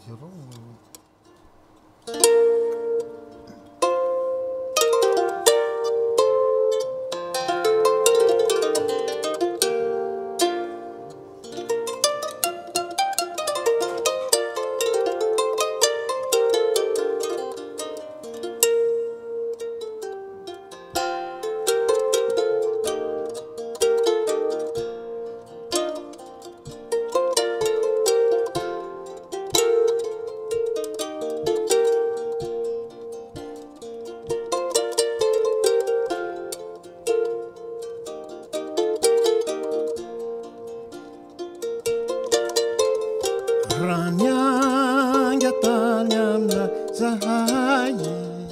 Ranyanga tanyamna zahayi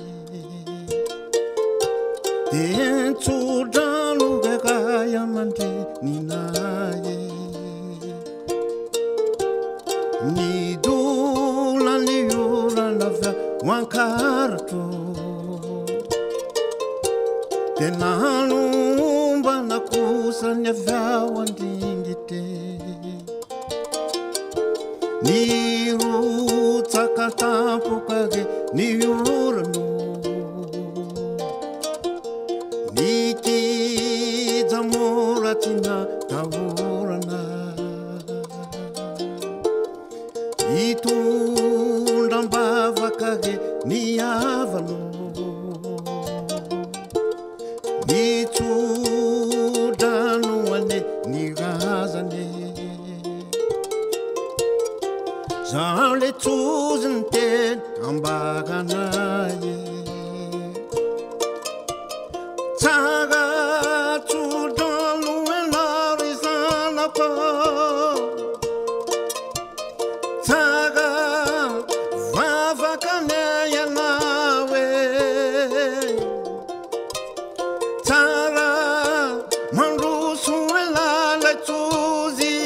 Dentsudranu gagaya mande ninaye Nidula liura lavya wankarato Denanumba nakusa nyavya wandingite Niru tsakatapukage niurano Niki zamuratina tavurana Itundambavakage niavano Nitsudanu ane nigazane Zale tuzenten ambaganaye Tsaga tudanu elarizana pa Tsaga vavakaneya nawe Tsaga manrusu elala tuzi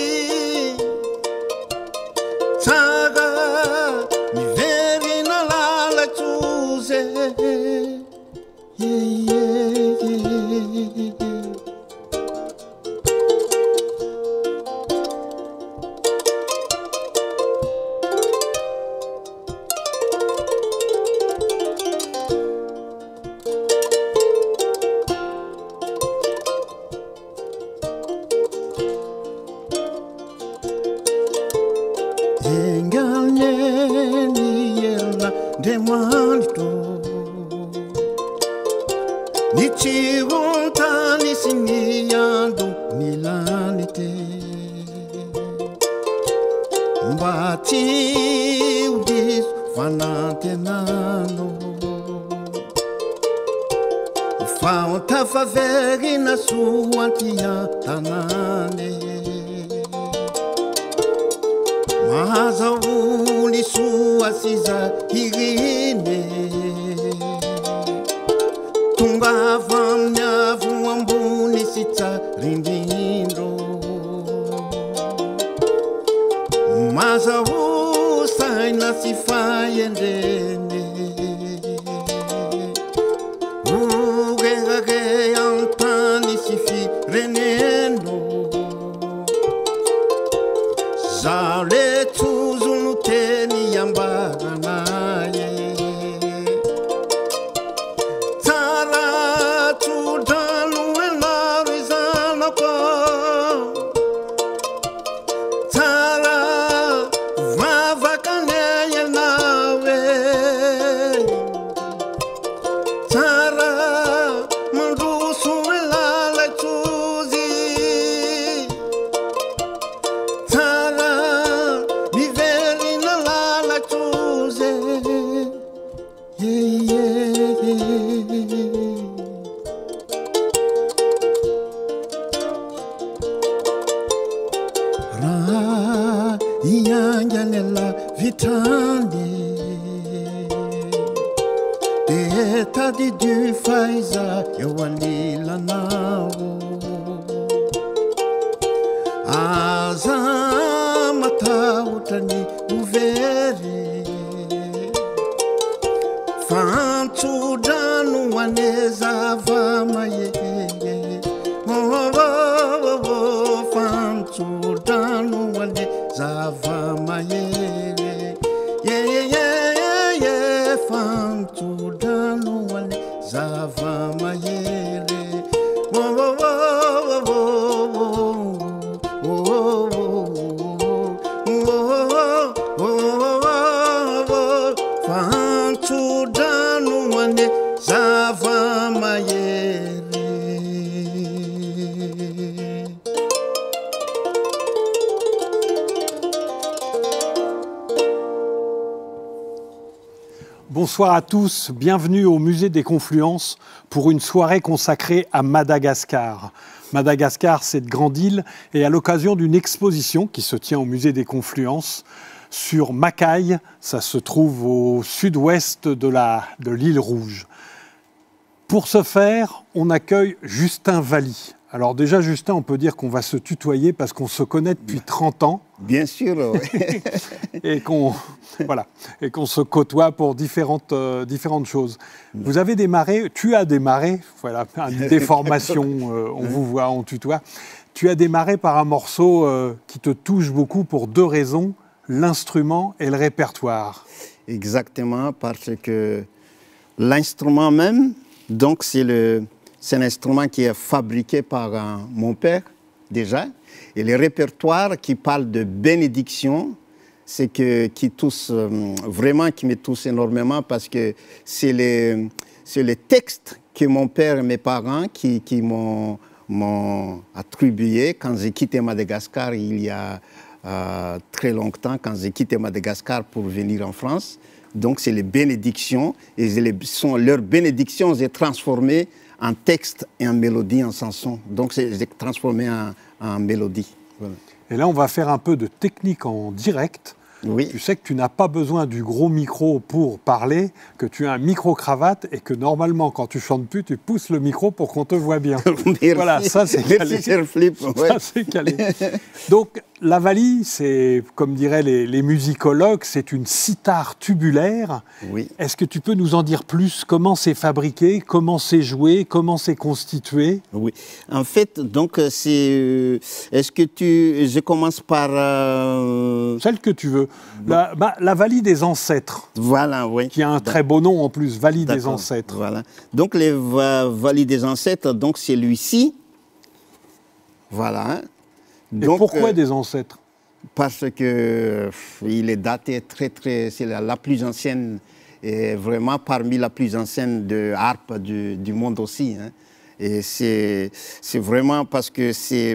Tsaga mi veri na lala tuze Demanto Nichigontani siniyando nilanite Mbati udis fanatenano Falta faveri na sua tia tanane Mas auli sua sisa hirine Tungava mnyavu ambuni sita rindindo Mas ausai na sifayendene Ugegage antani sifi reneno Zale tuzunu teni yambaganaye Tara tudanu elarizana pa Tara vavakaneya nawe Tara mandusu elala tuzi Tara mi veri na lala tuze Ra inyanja nella vitani Deta di du faiza yawalila nao Azamatautani uveri Fantudanu waneza vamaye Fantudanu waneza vamaye fantodrano ane zava-mahery fantodrano ane zava-mahery. Bonsoir à tous, bienvenue au Musée des Confluences pour une soirée consacrée à Madagascar. Madagascar, cette grande île, et à l'occasion d'une exposition qui se tient au Musée des Confluences sur Makai, ça se trouve au sud-ouest de l'île Rouge. Pour ce faire, on accueille Justin Valli. Alors déjà, Justin, on peut dire qu'on va se tutoyer parce qu'on se connaît depuis 30 ans. Bien sûr, oui. et qu'on se côtoie pour différentes choses. Vous avez démarré, tu as démarré, voilà, une déformation, on vous voit, on tutoie. Tu as démarré par un morceau qui te touche beaucoup pour deux raisons, l'instrument et le répertoire. Exactement, parce que l'instrument même, donc c'est un instrument qui est fabriqué par mon père, déjà. Et le répertoire qui parle de bénédiction, c'est qui me touche énormément parce que c'est les textes que mon père et mes parents qui m'ont attribués quand j'ai quitté Madagascar il y a très longtemps, quand j'ai quitté Madagascar pour venir en France. Donc c'est les bénédictions, et leurs bénédictions, j'ai transformé en texte et en mélodie, en chanson. Donc j'ai transformé en mélodie. Voilà. Et là, on va faire un peu de technique en direct. Oui. Tu sais que tu n'as pas besoin du gros micro pour parler, que tu as un micro-cravate et que normalement, quand tu chantes plus, tu pousses le micro pour qu'on te voit bien. Merci. Voilà, ça c'est calé. Ça c'est calé. Donc, la Valli, c'est, comme diraient les musicologues, c'est une cithare tubulaire. Oui. Est-ce que tu peux nous en dire plus? Comment c'est fabriqué? Comment c'est joué? Comment c'est constitué? Oui. En fait, donc, est-ce que je commence par... Celle que tu veux. La Valli des ancêtres. Voilà, oui. Qui a un très beau nom en plus, Valli des ancêtres. Voilà. Donc, les Valli des ancêtres, donc c'est lui-ci. Voilà. Donc, et pourquoi des ancêtres? Parce que il est daté c'est la plus ancienne, et vraiment parmi la plus ancienne de harpe du monde aussi. Hein. Et c'est vraiment parce que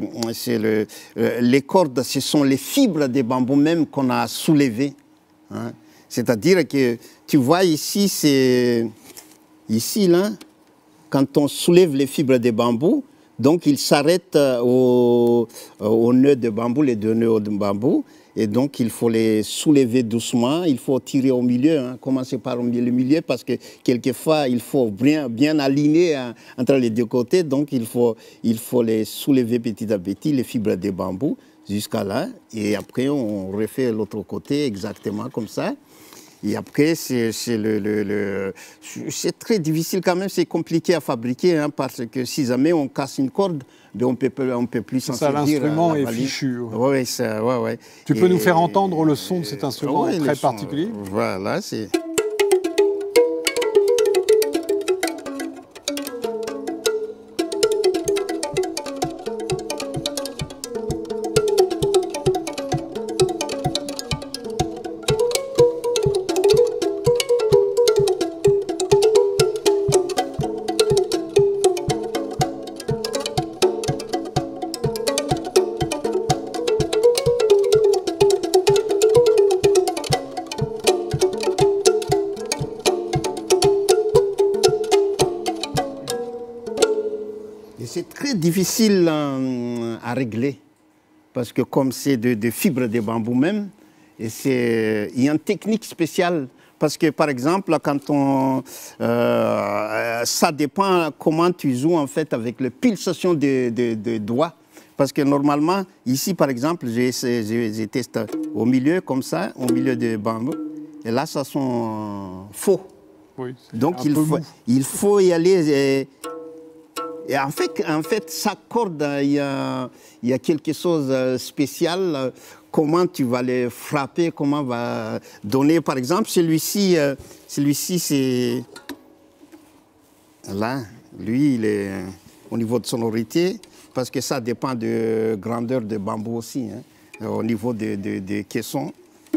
les cordes, ce sont les fibres des bambous même qu'on a soulevées. Hein. C'est-à-dire que tu vois ici, là, quand on soulève les fibres des bambous, donc il s'arrête au nœud de bambou, les deux nœuds de bambou, et donc il faut les soulever doucement, il faut tirer au milieu, hein, commencer par le milieu, parce que quelquefois il faut bien aligner entre les deux côtés, donc il faut les soulever petit à petit, les fibres de bambou, jusqu'à là, et après on refait l'autre côté exactement comme ça. Et après, c'est très difficile quand même, c'est compliqué à fabriquer, hein, parce que si jamais on casse une corde, ben on peut plus s'en servir. L'instrument est fichu. Oui, ouais. Tu peux nous faire entendre le son de cet instrument très particulier? Voilà, c'est... C'est très difficile à régler, parce que comme c'est de fibres de bambou même, et il y a une technique spéciale, parce que par exemple, quand ça dépend comment tu joues en fait avec la pulsation des doigts, parce que normalement, ici par exemple, j'ai testé au milieu comme ça, au milieu de bambou, et là ça sent faux. Oui, donc il faut y aller... Et en fait, sa corde, il y a quelque chose de spécial. Comment tu vas les frapper, comment va donner. Par exemple, celui-ci, c'est... Là, lui, il est au niveau de sonorité, parce que ça dépend de grandeur de bambou aussi, hein, au niveau des caissons.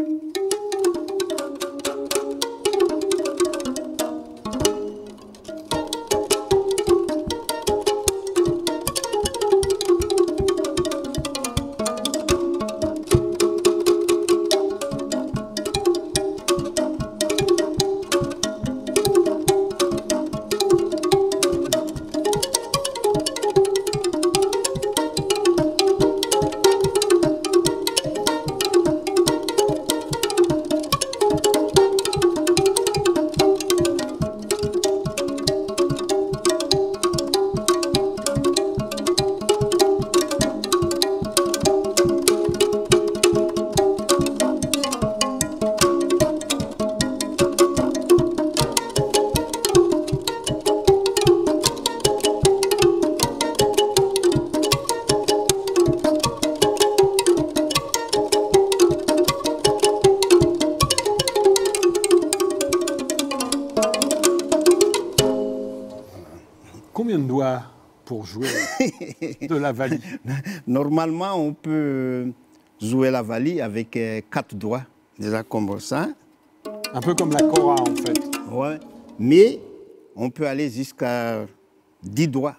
Combien de doigts pour jouer de la valie? Normalement, on peut jouer la valie avec 4 doigts, déjà comme ça. Un peu comme la kora, en fait. Ouais. Mais on peut aller jusqu'à 10 doigts.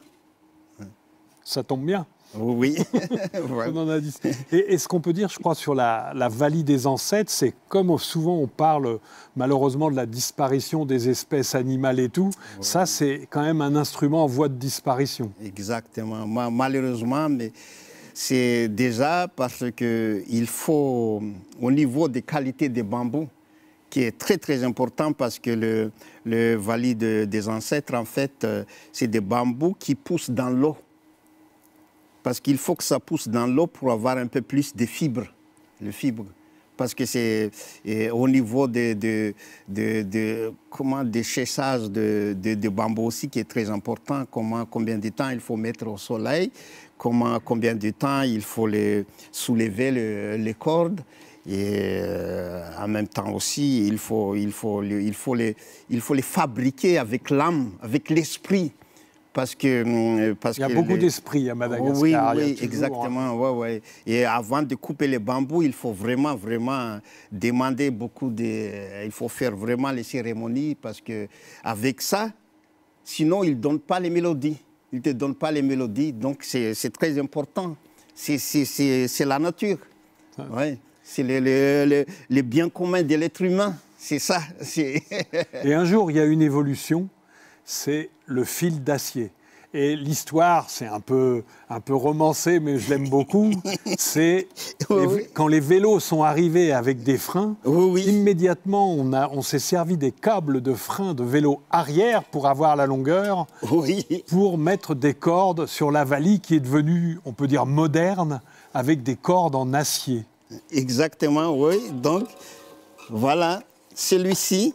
Ça tombe bien. Oui. On en a 10. Et ce qu'on peut dire, je crois, sur la valie des ancêtres, c'est comme souvent on parle malheureusement de la disparition des espèces animales et tout, ça c'est quand même un instrument en voie de disparition. Exactement. Malheureusement, mais c'est déjà parce qu'il faut, au niveau des qualités des bambous, qui est très très important parce que le valie des ancêtres, en fait, c'est des bambous qui poussent dans l'eau. Parce qu'il faut que ça pousse dans l'eau pour avoir un peu plus de fibres, le fibre. Parce que c'est au niveau des séchages de bambou aussi qui est très important. Combien de temps il faut mettre au soleil, combien de temps il faut soulever les cordes. Et en même temps aussi, il faut les fabriquer avec l'âme, avec l'esprit. Parce il y a beaucoup d'esprit à Madagascar. Oui, oui, exactement. Ouais, ouais. Et avant de couper les bambous, il faut vraiment demander il faut faire vraiment les cérémonies parce qu'avec ça, sinon, ils ne donnent pas les mélodies. Ils ne te donnent pas les mélodies. Donc, c'est très important. C'est la nature. Ouais. C'est le bien commun de l'être humain. C'est ça. Et un jour, il y a une évolution. C'est le fil d'acier. Et l'histoire, c'est un peu romancé, mais je l'aime beaucoup. C'est quand les vélos sont arrivés avec des freins, immédiatement, on s'est servi des câbles de frein de vélo arrière pour avoir la longueur, pour mettre des cordes sur la valie qui est devenue, on peut dire, moderne, avec des cordes en acier. Exactement, oui. Donc, voilà, celui-ci.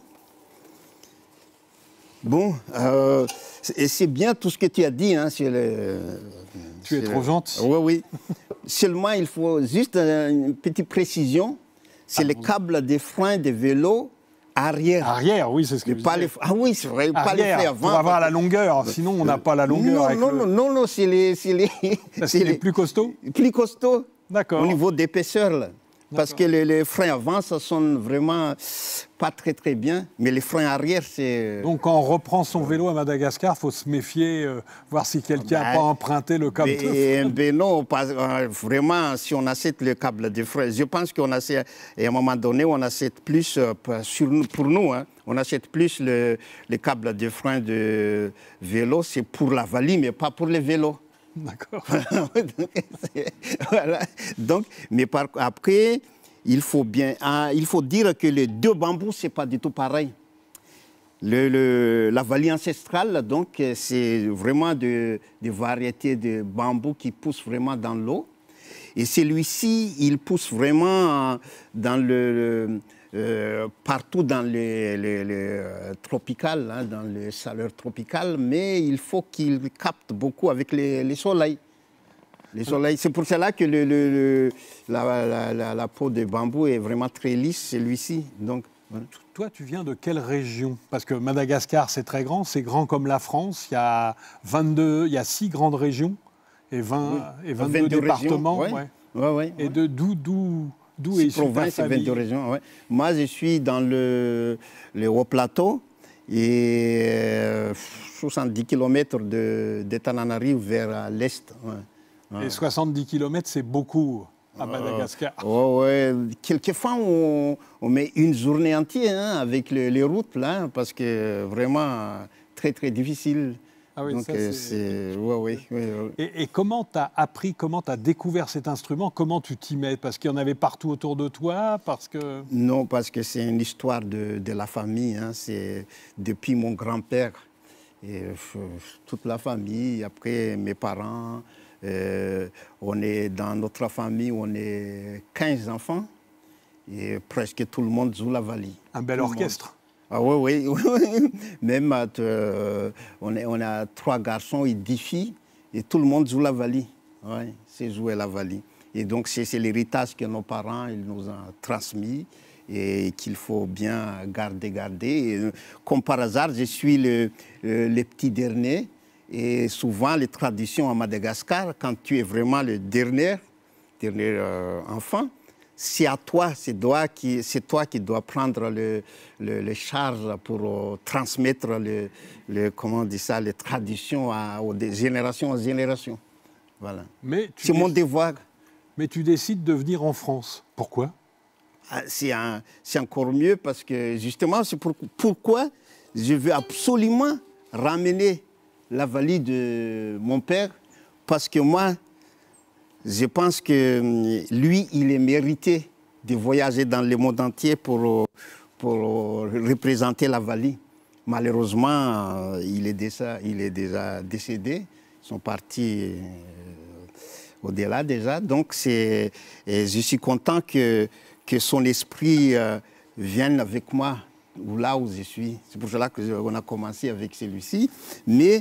Bon, et c'est bien tout ce que tu as dit. Hein, tu es trop gentil. Oui, oui. Seulement, il faut juste une petite précision. C'est le câble des freins des vélos arrière. Arrière, oui, c'est ce que je disais. Ah oui, c'est vrai, arrière, pas les freins avant. Pour avoir la longueur, sinon on n'a pas la longueur. Non, c'est les plus costauds. Plus costauds. D'accord. Au niveau d'épaisseur, là. Parce que les freins avant, ça sonne vraiment pas très très bien, mais les freins arrière, c'est... Donc quand on reprend son vélo à Madagascar, il faut se méfier, voir si quelqu'un n'a pas emprunté le câble de frein. Ben non, vraiment, si on achète le câble de frein, je pense qu'on achète, et à un moment donné, on achète plus, pour nous, hein, on achète plus le câble de frein de vélo, c'est pour la valie, mais pas pour les vélos. D'accord. Voilà. Donc, mais après, il faut dire que les deux bambous, ce n'est pas du tout pareil. La valie ancestrale, donc, c'est vraiment des variétés de bambous qui poussent vraiment dans l'eau. Et celui-ci, il pousse vraiment dans partout dans le tropical, hein, dans les chaleurs tropicales, mais il faut qu'il capte beaucoup avec les soleils. Les soleils. C'est pour cela que la peau de bambou est vraiment très lisse, celui-ci. Donc, voilà. Toi, tu viens de quelle région? Parce que Madagascar, c'est très grand, c'est grand comme la France. Il y a 6 grandes régions et 22 départements. Régions, ouais. Ouais. Et d'où est province et 22 régions. Ouais. Moi, je suis dans le Haut Plateau et 70 km de Tananarive vers l'est. Ouais. Et 70 km, c'est beaucoup à Madagascar. Ouais. Quelquefois, on met une journée entière avec les routes, là, parce que vraiment très, très difficile. Ah oui, donc, ça, ouais. Et comment tu as appris, comment tu as découvert cet instrument? Comment tu t'y mets? Parce qu'il y en avait partout autour de toi? Non, parce que c'est une histoire de la famille. Hein. C'est depuis mon grand-père et toute la famille, après mes parents. On est dans notre famille, on est 15 enfants et presque tout le monde joue la vali. Un bel orchestre. Ah oui. Même on a 3 garçons et 10 filles et tout le monde joue la vali. Ouais, c'est jouer la vali. Et donc c'est l'héritage que nos parents ils nous ont transmis et qu'il faut bien garder. Et, comme par hasard, je suis le petit dernier. Et souvent, les traditions à Madagascar, quand tu es vraiment le dernier enfant, c'est à toi, c'est toi qui dois prendre le charge pour transmettre comment on dit ça, les traditions de génération en génération. Voilà. C'est mon devoir. Mais tu décides de venir en France. Pourquoi? C'est encore mieux parce que justement, c'est pourquoi je veux absolument ramener la vallée de mon père, parce que moi, je pense que lui, il est mérité de voyager dans le monde entier pour représenter la vallée. Malheureusement, il est déjà décédé. Ils sont partis au-delà déjà. Donc, je suis content que son esprit vienne avec moi là où je suis. C'est pour cela qu'on a commencé avec celui-ci. Mais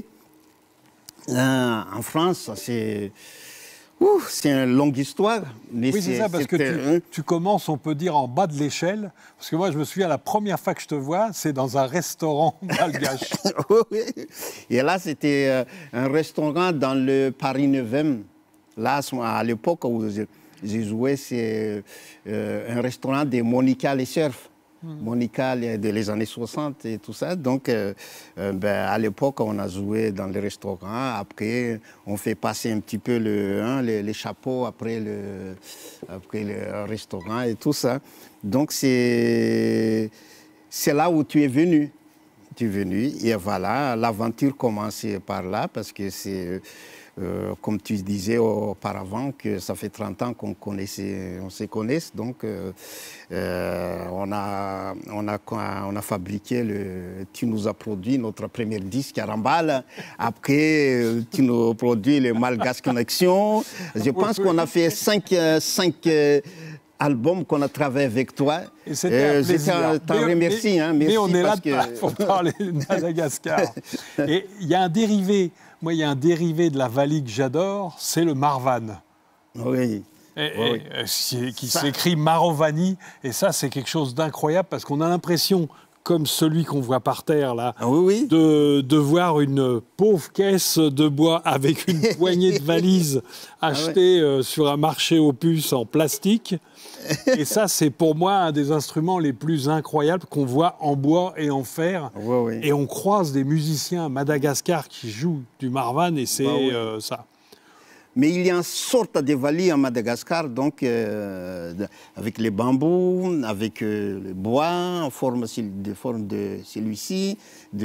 en France, c'est une longue histoire. Mais oui, c'est ça, parce que tu commences, on peut dire, en bas de l'échelle. Parce que moi, je me souviens, la première fois que je te vois, c'est dans un restaurant malgache. Oui. Et là, c'était un restaurant dans le Paris 9e. Là, à l'époque où j'ai joué, c'est un restaurant de Monica Les Surf. Monica, les années 60 et tout ça. Donc, à l'époque, on a joué dans les restaurants. Après, on fait passer un petit peu les chapeaux après le restaurant et tout ça. Donc, c'est là où tu es venu. Et voilà, l'aventure commençait par là parce que c'est... comme tu disais auparavant, que ça fait 30 ans qu'on se connaisse. Donc, on a fabriqué, tu nous as produit notre premier disque à Rambal. Après, tu nous produis le Malgache Connection. Je pense qu'on a fait 5 albums qu'on a travaillé avec toi. Et c'était un plaisir. Je t'en remercie. Mais on est là pour parler de Madagascar. Et il y a un dérivé. Moi, il y a un dérivé de la vallée que j'adore, c'est le marvan. Oui. Qui s'écrit Marovani. Et ça, c'est quelque chose d'incroyable parce qu'on a l'impression, comme celui qu'on voit par terre, là, de voir une pauvre caisse de bois avec une poignée de valises achetées sur un marché aux puces en plastique. Et ça, c'est pour moi un des instruments les plus incroyables qu'on voit en bois et en fer. Et on croise des musiciens à Madagascar qui jouent du marvan et c'est ça. Mais il y a une sorte de vallée à Madagascar, donc avec les bambous, avec le bois, en forme de celui-ci,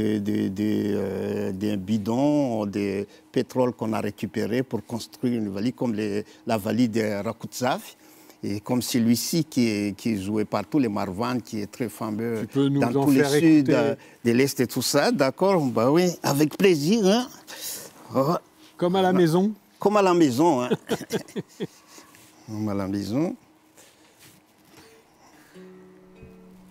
des bidons de pétrole qu'on a récupéré pour construire une vallée comme la vallée de Rakutsaf. Et comme celui-ci qui est joué partout, les marvan, qui est très fameux dans tous les suds de l'Est et tout ça, d'accord? Bah oui, avec plaisir. Hein? Comme à la maison? Comme à la maison. Hein? Comme à la maison.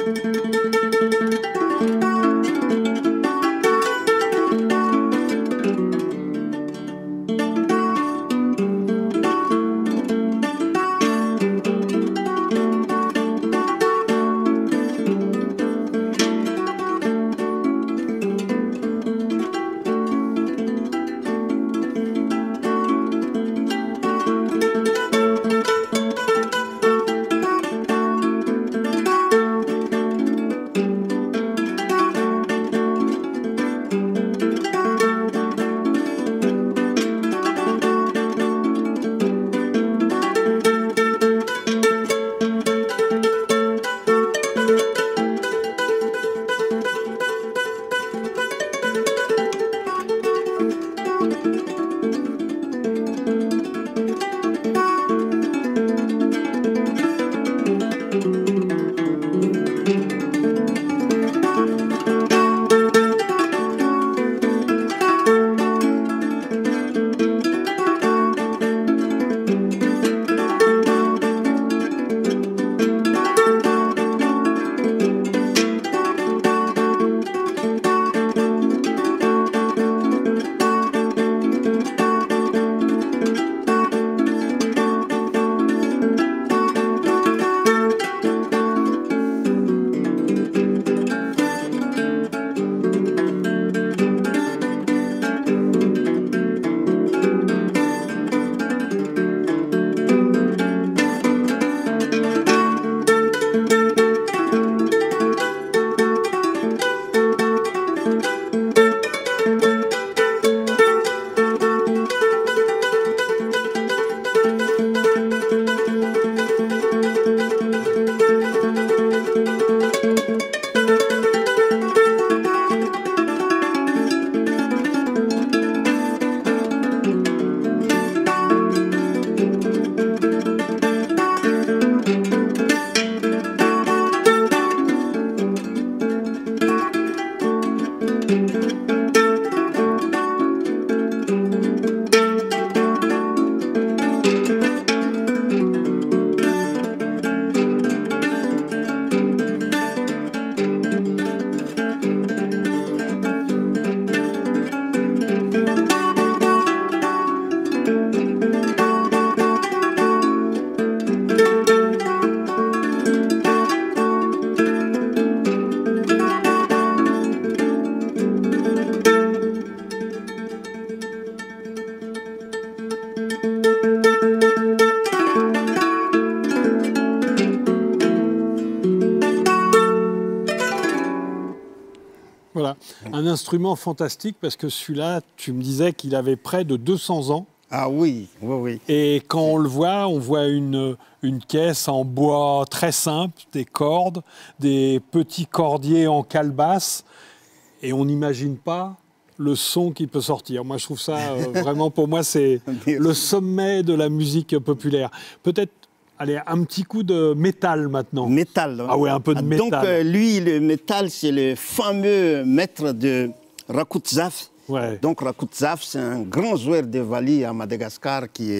Voilà, un instrument fantastique parce que celui-là, tu me disais qu'il avait près de 200 ans. Ah oui, oui, oui. Et quand on le voit, on voit une caisse en bois très simple, des cordes, des petits cordiers en calebasse, et on n'imagine pas le son qui peut sortir. Moi, je trouve ça, vraiment, pour moi, c'est le sommet de la musique populaire. Peut-être, allez, un petit coup de métal maintenant. Métal. Ah ouais, un peu de métal. Donc, lui, le métal, c'est le fameux maître de Rakutzaf. Ouais. Donc, Rakutzaf, c'est un grand joueur de Wali à Madagascar qui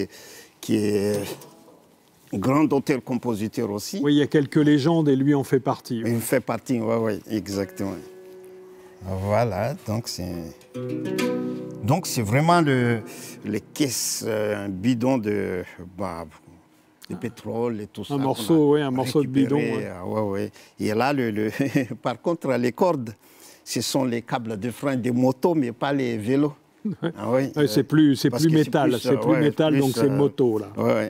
est grand auteur-compositeur aussi. Oui, il y a quelques légendes et lui en fait partie. Il fait partie, oui, oui, exactement. Voilà, donc c'est vraiment les caisses, un bidon de pétrole et tout ça. Un morceau, oui, un morceau de bidon. Ouais. Ouais, ouais. Et là, par contre, les cordes, ce sont les câbles de frein des motos, mais pas les vélos. Ah, oui, c'est plus métal, c'est plus métal, donc c'est moto là. Ouais.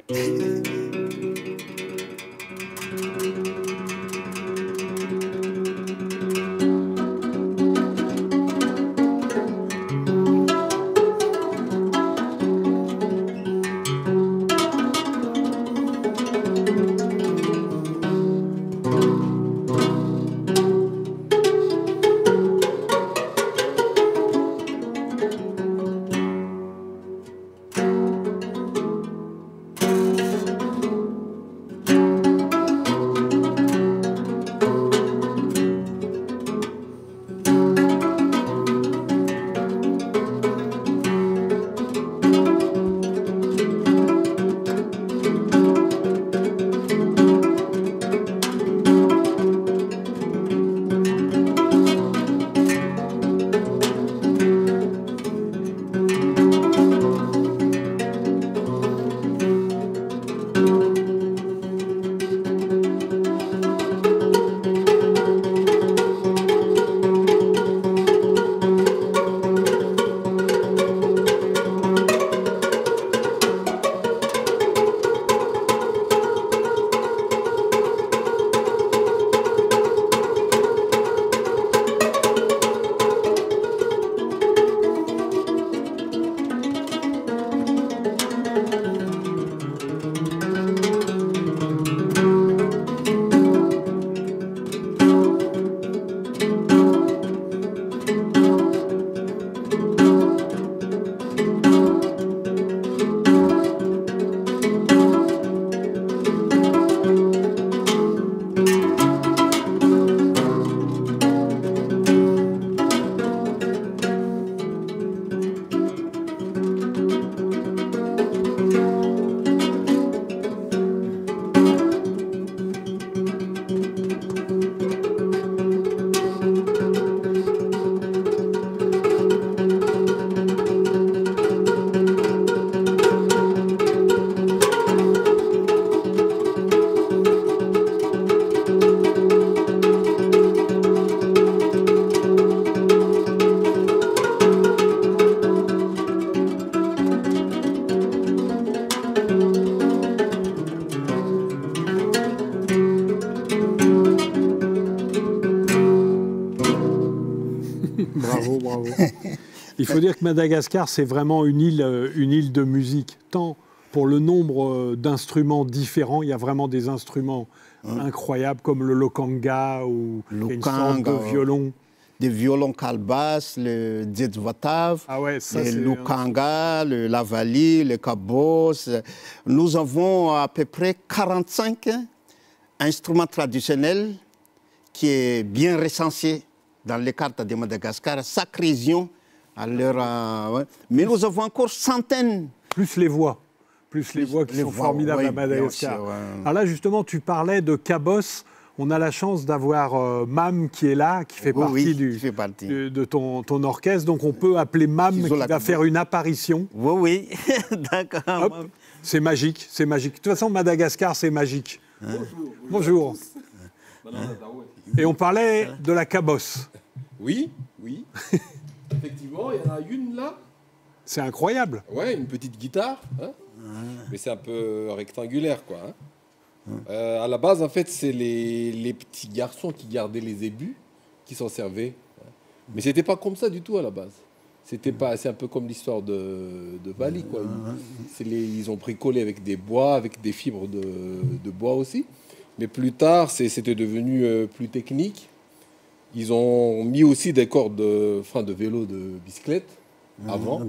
Bravo, bravo. Il faut dire que Madagascar, c'est vraiment une île de musique. Tant pour le nombre d'instruments différents, il y a vraiment des instruments incroyables comme le lokanga ou une sorte de violon. Des violons kalbas, le dzedzvatav, le lokanga, le lavali, le kabos. Nous avons à peu près 45 instruments traditionnels qui est bien recensé dans les cartes de Madagascar. Chaque région a leur... Mais nous avons encore centaines. Plus les voix qui sont formidables à Madagascar. Alors là, justement, tu parlais de kabos. On a la chance d'avoir Mam qui est là, qui fait partie de ton orchestre. Donc on peut appeler Mam qui va faire une apparition. Oui, d'accord. C'est magique, c'est magique. De toute façon, Madagascar, c'est magique. Bonjour. Et on parlait de la cabosse. Oui. Effectivement, il y en a une là. C'est incroyable. Ouais, une petite guitare. Mais c'est un peu rectangulaire, quoi. À la base, en fait, c'est les petits garçons qui gardaient les ébus qui s'en servaient. Mais c'était pas comme ça du tout à la base. C'est un peu comme l'histoire de Bali, quoi. Ils ont bricolé avec des bois, avec des fibres de bois aussi. Mais plus tard, c'était devenu plus technique. Ils ont mis aussi des cordes de frein de vélo, de bicyclette avant.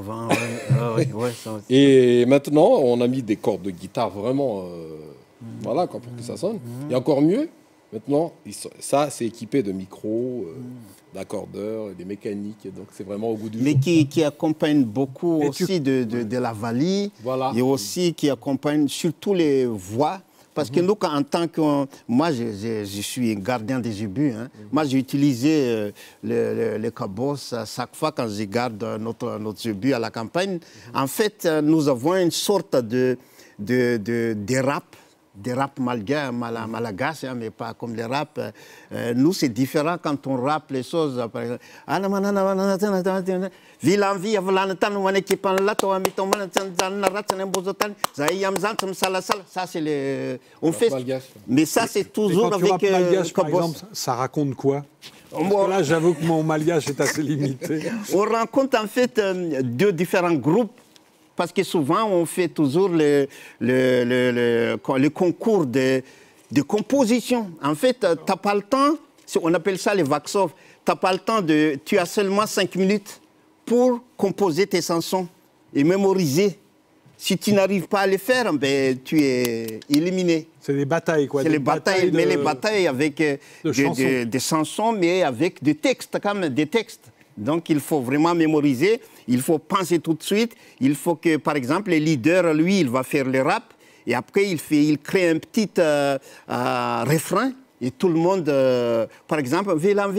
Et maintenant, on a mis des cordes de guitare vraiment... Voilà, pour que ça sonne. Et encore mieux, maintenant, ça, c'est équipé de micros, d'accordeurs, des mécaniques. Donc, c'est vraiment au goût du jour. Mais qui accompagne beaucoup aussi de la valie. Voilà. Et aussi qui accompagne surtout les voix. Parce que nous, en tant que... Moi, je suis gardien des ébus. Moi, j'ai utilisé les cabos chaque fois quand je garde notre ébus à la campagne. En fait, nous avons une sorte de rap. Des rap malagasy, mais pas comme les rap. Nous, c'est différent quand on rappe les choses. Par exemple, ça, c'est les... On fait... Mais ça, c'est toujours avec... Quand tu rappes malgache, par exemple, ça raconte quoi? Parce que là, j'avoue que mon malgache est assez limité. On rencontre en fait deux différents groupes. Parce que souvent, on fait toujours le concours de composition. En fait, tu n'as pas le temps, on appelle ça les vaxoff, tu n'as pas le temps tu as seulement 5 minutes pour composer tes chansons et mémoriser. Si tu n'arrives pas à les faire, ben, tu es éliminé. C'est des batailles, quoi. C'est les batailles, mais les batailles avec des chansons, mais avec des textes, quand même, des textes. Donc, il faut vraiment mémoriser, il faut penser tout de suite. Il faut que, par exemple, le leader, lui, il va faire le rap. Et après, il crée un petit refrain. Et tout le monde, par exemple,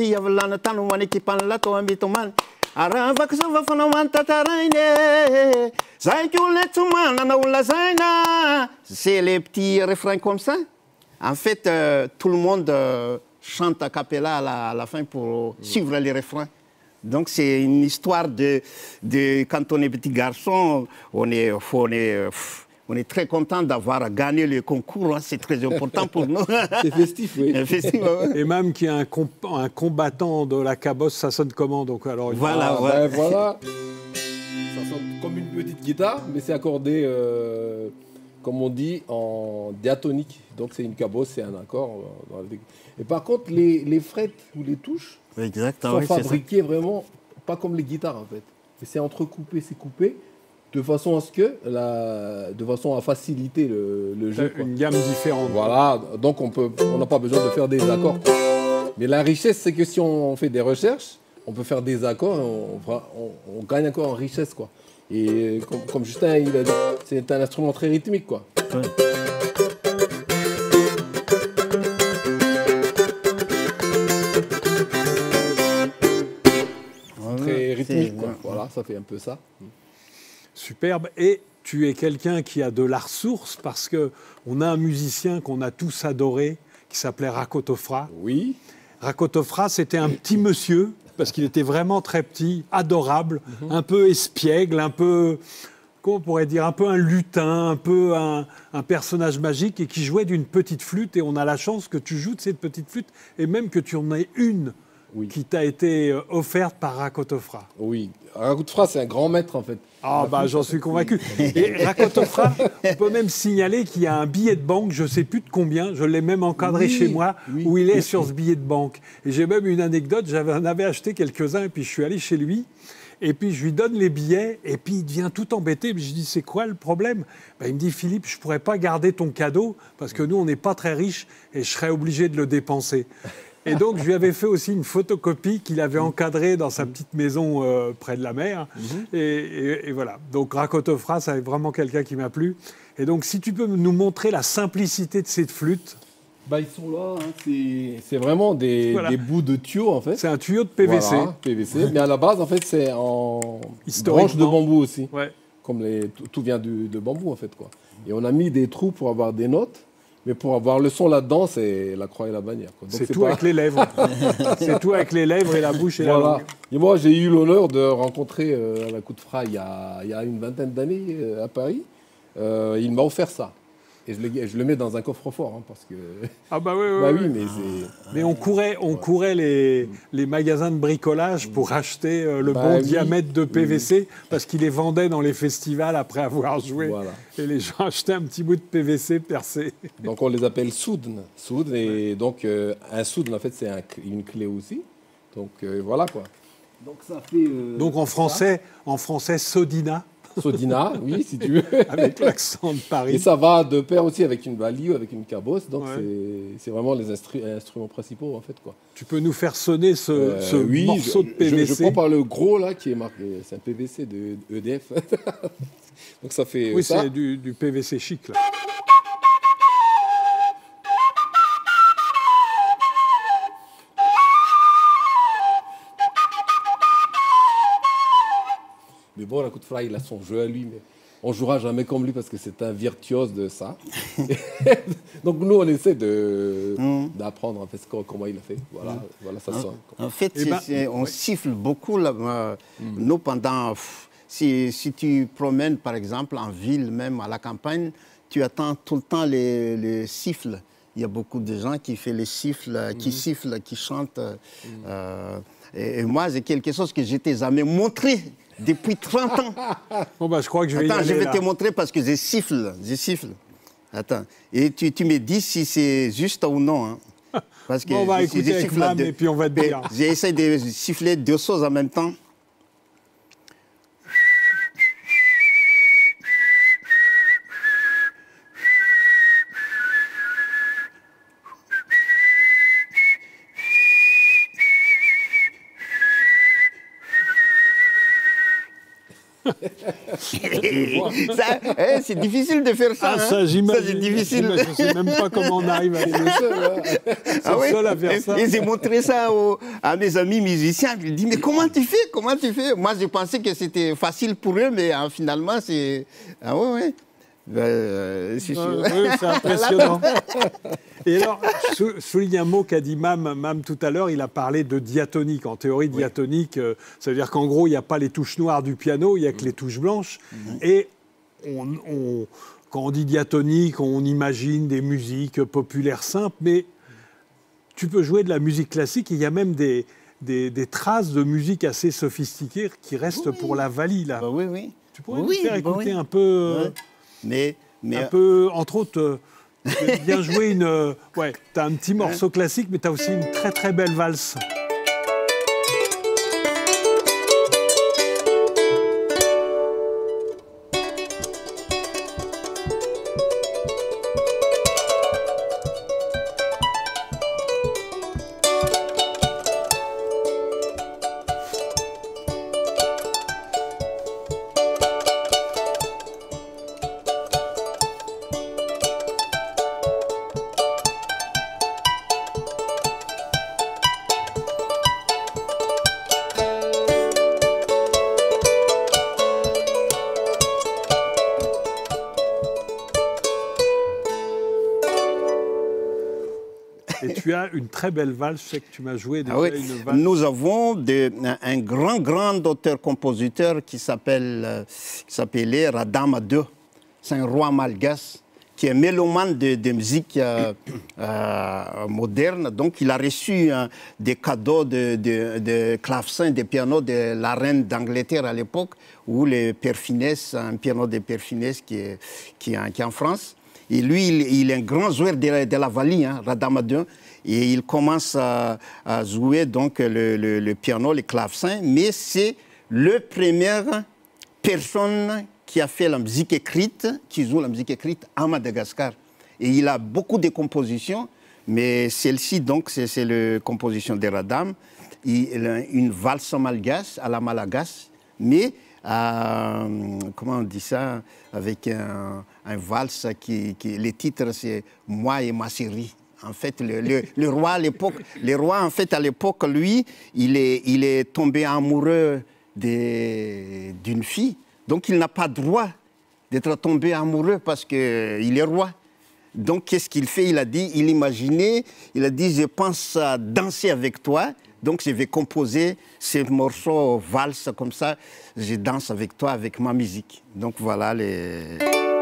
c'est les petits refrains comme ça. En fait, tout le monde chante a cappella à la fin pour suivre les refrains. Donc c'est une histoire de quand on est petit garçon, on est très content d'avoir gagné le concours. Hein. C'est très important pour nous. C'est festif, oui. Et même qui est un combattant de la cabosse, ça sonne comment donc alors? Voilà. Voilà. Ça sonne comme une petite guitare, mais c'est accordé, comme on dit, en diatonique. Donc c'est une cabosse, c'est un accord. Et par contre, les frettes ou les touches sont fabriquées vraiment pas comme les guitares en fait. C'est entrecoupé, c'est coupé de façon à faciliter le jeu. Une gamme différente. Voilà, donc on n'a pas besoin de faire des accords. Mais la richesse, c'est que si on fait des recherches, on peut faire des accords, on gagne encore en richesse quoi. Et comme Justin il a dit, c'est un instrument très rythmique quoi. Ouais. Très rythmique quoi. Voilà, ça fait un peu ça. Superbe. Et tu es quelqu'un qui a de la ressource parce qu'on a un musicien qu'on a tous adoré qui s'appelait Rakotofra. Oui. Rakotofra, c'était un petit monsieur parce qu'il était vraiment très petit, adorable, un peu espiègle, un peu, comment on pourrait dire, un peu un lutin, un peu un personnage magique et qui jouait d'une petite flûte. Et on a la chance que tu joues de cette petite flûte et même que tu en aies une Oui. qui t'a été offerte par Rakotofra. Oui. Rakotofra, c'est un grand maître, en fait. Ah, bah, j'en suis convaincu. Et Rakotofra, on peut même signaler qu'il y a un billet de banque, je ne sais plus de combien, je l'ai même encadré Oui, chez moi, oui. où il est sur ce billet de banque. Et j'ai même une anecdote, j'en avais acheté quelques-uns, et puis je suis allé chez lui, et puis je lui donne les billets, et puis il devient tout embêté. Je lui dis, c'est quoi le problème? Il me dit, Philippe, je ne pourrais pas garder ton cadeau, parce que nous, on n'est pas très riches, et je serais obligé de le dépenser. Et donc, je lui avais fait aussi une photocopie qu'il avait encadrée dans sa petite maison près de la mer. Et voilà. Donc, Rakotofra, c'est vraiment quelqu'un qui m'a plu. Et donc, si tu peux nous montrer la simplicité de cette flûte. Bah, ils sont là. Hein. C'est vraiment des bouts de tuyaux, en fait. C'est un tuyau de PVC. Voilà, PVC. Mais à la base, en fait, c'est en Historiquement. branche de bambou aussi. Ouais. Comme tout vient de bambou, en fait, quoi. Et on a mis des trous pour avoir des notes. Mais pour avoir le son là-dedans, c'est la croix et la bannière. C'est tout avec les lèvres. C'est tout avec les lèvres et la bouche et la langue. Et moi, j'ai eu l'honneur de rencontrer Rakotofra il y a une vingtaine d'années à Paris. Il m'a offert ça. Et je le mets dans un coffre-fort, hein, parce que... Ah bah oui, oui, mais c'est... Mais on courait les magasins de bricolage pour acheter le bon diamètre de PVC, parce qu'ils les vendaient dans les festivals après avoir joué. Voilà. Et les gens achetaient un petit bout de PVC percé. Donc on les appelle soudnes. Et donc un soudne, en fait, c'est une clé aussi. Donc voilà, quoi. Donc ça fait... Donc en français, Sodina. Sodina, oui, si tu veux. Avec l'accent de Paris. Et ça va de pair aussi avec une valise, avec une cabosse. Donc c'est vraiment les instruments principaux, en fait, quoi. Tu peux nous faire sonner ce morceau de PVC? Je prends par le gros, là, qui est marqué. C'est un PVC de EDF. Donc ça fait oui, ça. C'est du PVC chic, là. Mais bon, Rakotofra, il a son jeu à lui, mais on ne jouera jamais comme lui parce que c'est un virtuose de ça. Donc nous, on essaie d'apprendre en fait comment il a fait. Voilà, ça sonne. En fait, on siffle beaucoup. Nous, pendant... Si tu promènes, par exemple, en ville, même à la campagne, tu attends tout le temps les siffles. Il y a beaucoup de gens qui font les siffles, qui sifflent, qui chantent. Et moi, c'est quelque chose que je t'ai jamais montré depuis 30 ans. Bon, bah, je crois que je vais y aller, je vais là. te montrer parce que je siffle. Attends. Et tu me dis si c'est juste ou non. Hein. Parce que bon, on va écouter avec Mam et puis on va te dire. J'essaie de siffler deux choses en même temps. C'est difficile de faire ça. Ah, ça, j'imagine. C'est difficile. Je ne sais même pas comment on arrive à aller le seul à faire ça. Et j'ai montré ça à mes amis musiciens. Je lui dis, mais comment tu fais? Moi, je pensais que c'était facile pour eux, mais finalement, c'est... Ah ouais. C'est impressionnant. Et alors, je souligne un mot qu'a dit Mam tout à l'heure. Il a parlé de diatonique. En théorie, diatonique, ça veut dire qu'en gros, il n'y a pas les touches noires du piano, il n'y a que les touches blanches. Et quand on dit diatonique, on imagine des musiques populaires simples, mais tu peux jouer de la musique classique. Et il y a même des traces de musique assez sophistiquées qui restent pour la Valli, là. Bah oui. Tu pourrais nous faire écouter un peu... Mais un peu, entre autres, bien jouer une... Ouais, tu as un petit morceau classique, mais tu as aussi une très très belle valse. Et tu as une très belle valse, je sais que tu m'as joué déjà une valse. Nous avons un grand auteur-compositeur qui s'appelait Radama II. C'est un roi malgache qui est mélomane de musique moderne. Donc, il a reçu des cadeaux de clavecin, des pianos de la reine d'Angleterre à l'époque, ou le Père Finesse, un piano de Père Finesse qui est en France. Et lui, il est un grand joueur de la Valli, hein, Radamadun. Et il commence à jouer donc le piano, le clavecin. Mais c'est le première personne qui a fait la musique écrite, qui joue la musique écrite à Madagascar. Et il a beaucoup de compositions, mais celle-ci, donc, c'est la composition de Radam. Il a une valse malgache, à la malagache, mais, comment on dit ça, avec un valse le titre, c'est « Moi et ma chérie ». En fait, le roi à l'époque, en fait, à l'époque, lui, il est tombé amoureux d'une fille. Donc, il n'a pas droit d'être tombé amoureux parce qu'il est roi. Donc, qu'est-ce qu'il fait? Il a dit, il imaginait, il a dit, je pense à danser avec toi. Donc, je vais composer ces morceaux valse comme ça. Je danse avec toi, avec ma musique. Donc, voilà les...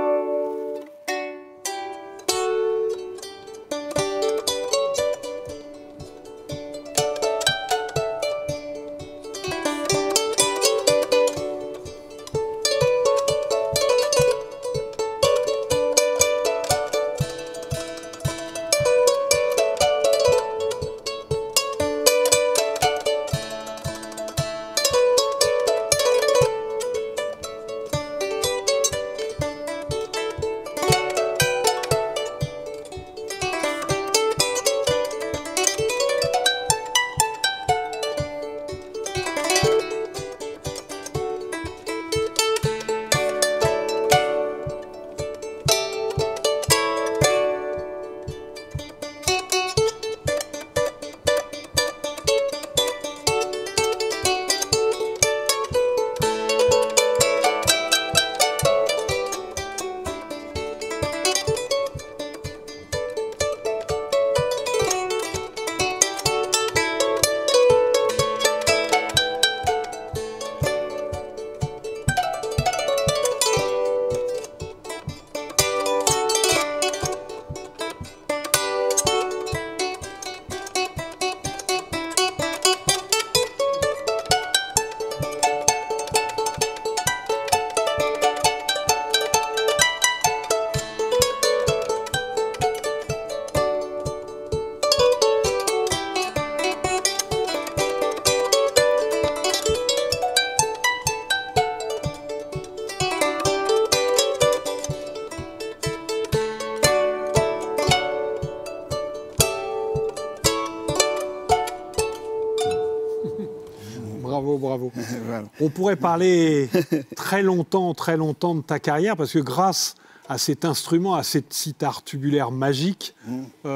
Bravo, bravo. On pourrait parler très longtemps de ta carrière, parce que grâce à cet instrument, à cette sitar tubulaire magique, tu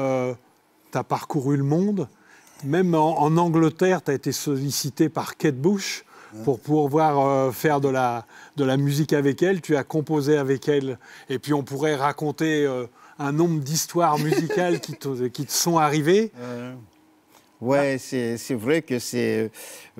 as parcouru le monde. Même en Angleterre, tu as été sollicité par Kate Bush pour pouvoir faire de la musique avec elle. Tu as composé avec elle. Et puis on pourrait raconter un nombre d'histoires musicales qui te sont arrivées. Oui, c'est vrai que c'est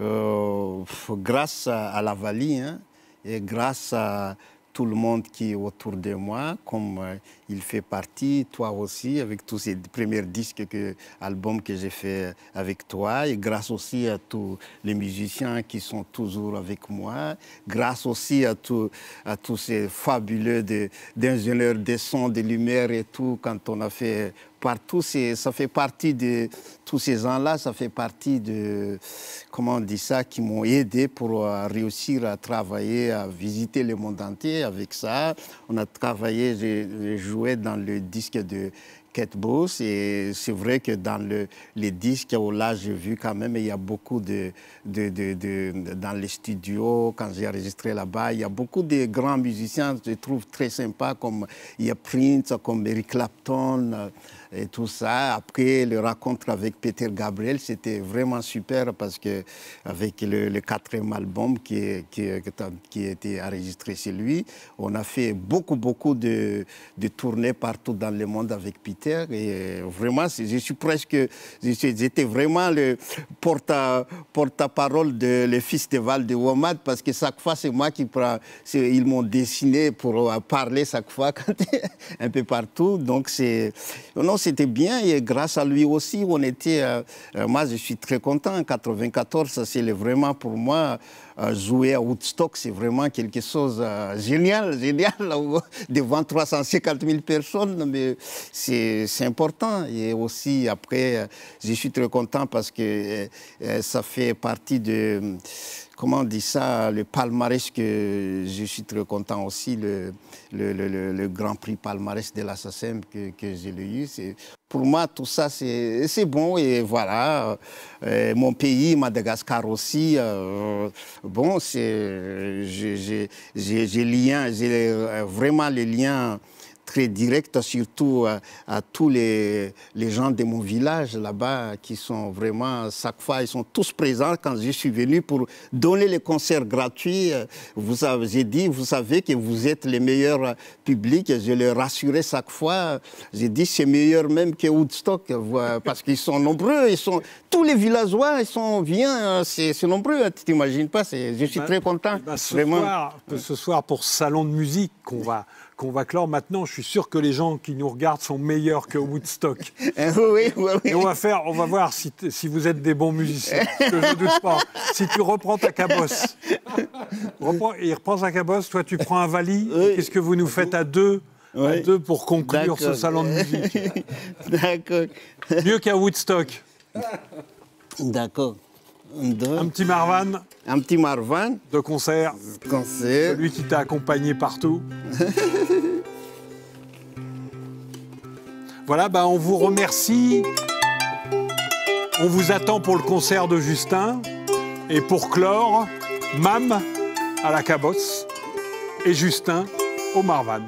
grâce à la Valli, hein, et grâce à tout le monde qui est autour de moi, comme il fait partie, toi aussi, avec tous ces premiers disques, albums que j'ai fait avec toi, et grâce aussi à tous les musiciens qui sont toujours avec moi, grâce aussi à tous ces fabuleux d'ingénieurs de son, de lumière et tout, quand on a fait partout, ça fait partie de tous ces gens-là, ça fait partie de, comment on dit ça, qui m'ont aidé pour réussir à travailler, à visiter le monde entier avec ça. On a travaillé, j'ai joué dans le disque de Kate Bush, et c'est vrai que dans les disques, là, j'ai vu quand même, il y a beaucoup dans les studios, quand j'ai enregistré là-bas, il y a beaucoup de grands musiciens, je trouve très sympas, comme il y a Prince, comme Eric Clapton, et tout ça. Après, le rencontre avec Peter Gabriel, c'était vraiment super parce que avec le quatrième album qui a été enregistré chez lui, on a fait beaucoup de tournées partout dans le monde avec Peter. Et vraiment, j'étais vraiment le porte-parole de le festival de WOMAD parce que chaque fois, c'est moi qui prends. Ils m'ont dessiné pour parler chaque fois, un peu partout. Donc, c'était bien. Et grâce à lui aussi, on était. Moi, je suis très content. En 1994, c'est vraiment pour moi. Jouer à Woodstock, c'est vraiment quelque chose de génial, devant 350 000 personnes, mais c'est important. Et aussi, après, je suis très content parce que ça fait partie de, comment on dit ça, le palmarès que je suis très content aussi, le Grand Prix palmarès de la SACEM que j'ai eu. Pour moi, tout ça, c'est bon. Et voilà, mon pays, Madagascar aussi, bon, j'ai vraiment les liens très direct, surtout à tous les gens de mon village là-bas qui sont vraiment, chaque fois, ils sont tous présents quand je suis venu pour donner les concerts gratuits. J'ai dit, vous savez que vous êtes les meilleurs publics. Je les rassurais chaque fois. J'ai dit, c'est meilleur même que Woodstock parce qu'ils sont nombreux. Tous les villageois, c'est nombreux. Tu t'imagines pas, je suis très content. Ce soir, pour ce salon de musique qu'on va clore maintenant, je suis sûr que les gens qui nous regardent sont meilleurs que Woodstock. Oui. Et on va voir si vous êtes des bons musiciens, que je ne doute pas. Si tu reprends ta cabosse, il reprend sa cabosse, toi tu prends un vali, oui. Qu'est-ce que vous nous faites à deux pour conclure ce salon de musique? D'accord. Mieux qu'à Woodstock. D'accord. Un petit Marwan. Un petit Marwan. De concert. Celui qui t'a accompagné partout. Voilà, on vous remercie. On vous attend pour le concert de Justin. Et pour clore, Mam à la cabosse et Justin au Marwan.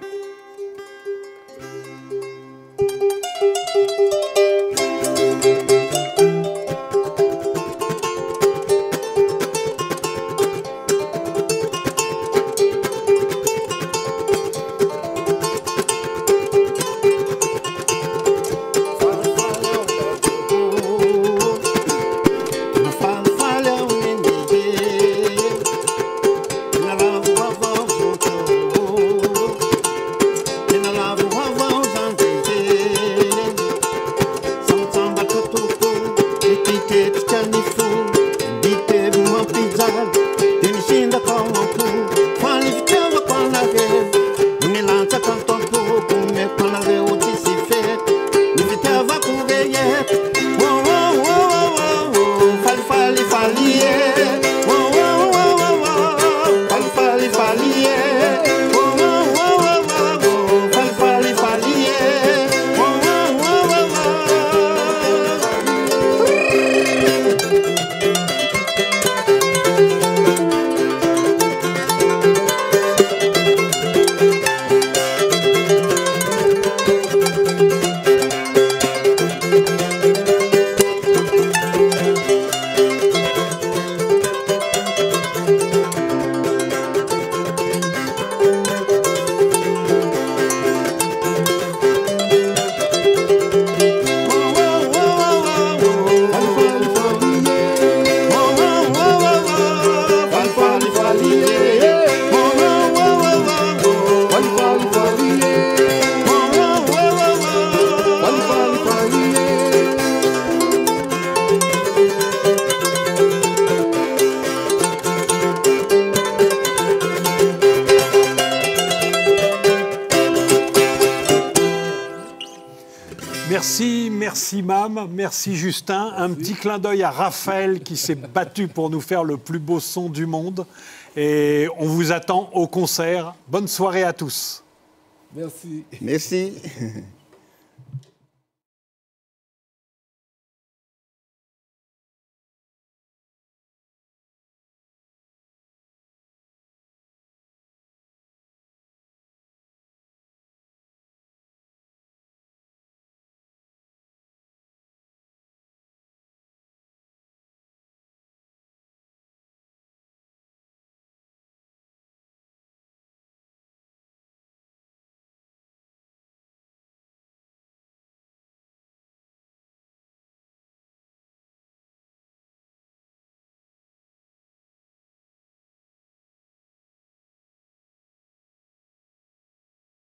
Merci Mam, merci Justin. Un petit clin d'œil à Raphaël qui s'est battu pour nous faire le plus beau son du monde. Et on vous attend au concert. Bonne soirée à tous. Merci. Merci.